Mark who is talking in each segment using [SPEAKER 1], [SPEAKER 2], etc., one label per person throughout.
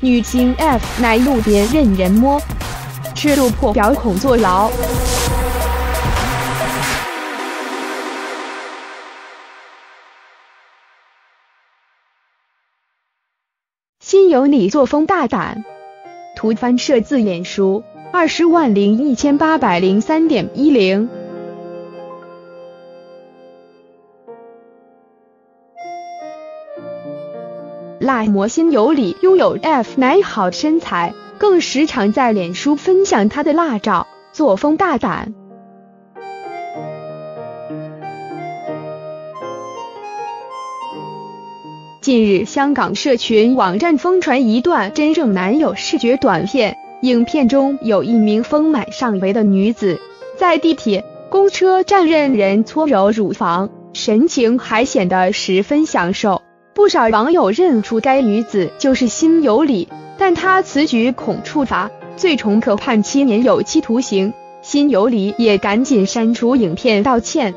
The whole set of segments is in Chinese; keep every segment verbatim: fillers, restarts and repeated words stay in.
[SPEAKER 1] 女星 F 奶路边任人摸，尺度破表恐坐牢。心有你作风大胆，图翻摄自脸书，二十万零一千八百零三点一零。辣模心有理，拥有 F 奶好身材，更时常在脸书分享她的辣照，作风大胆。近日，香港社群网站疯传一段真正男友视觉短片，影片中有一名丰满上围的女子，在地铁、公车站任人搓揉乳房，神情还显得十分享受。不少网友认出该女子就是心有理，但她此举恐处罚，最重可判七年有期徒刑。心有理也赶紧删除影片道歉。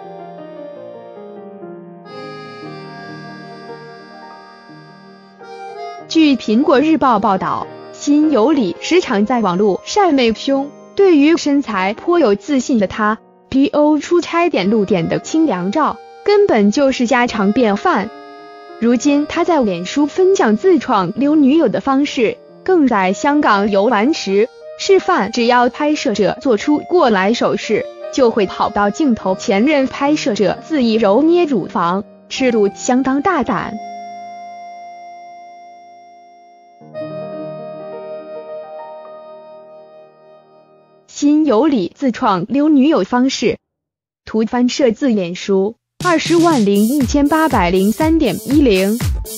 [SPEAKER 1] 据苹果日报报道，心有理时常在网络晒美胸，对于身材颇有自信的她 ，P O 出差点露点的清凉照，根本就是家常便饭。如今她在脸书分享自创溜女友的方式，更在香港游玩时示范，只要拍摄者做出过来手势，就会跑到镜头前任拍摄者恣意揉捏乳房，尺度相当大胆。心有理自创溜女友方式，图翻摄自脸书，二十万零一千八百零三点一零。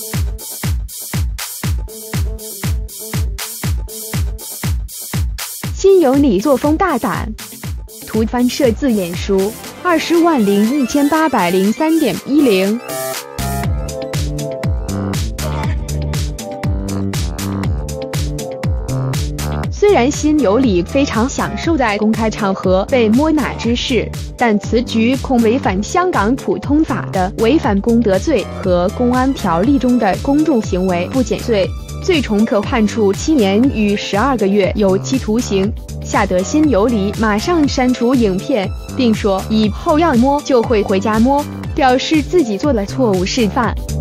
[SPEAKER 1] 心有理作风大胆，图翻摄自脸书，二十万零一千八百零三点一零。虽然心有理非常享受在公开场合被摸奶之事，但此举恐违反香港普通法的违反公德罪和公安条例中的公众行为不检罪，最重可判处七年与十二个月有期徒刑，吓得心有理马上删除影片，并说以后要摸就会回家摸，表示自己做了错误示范。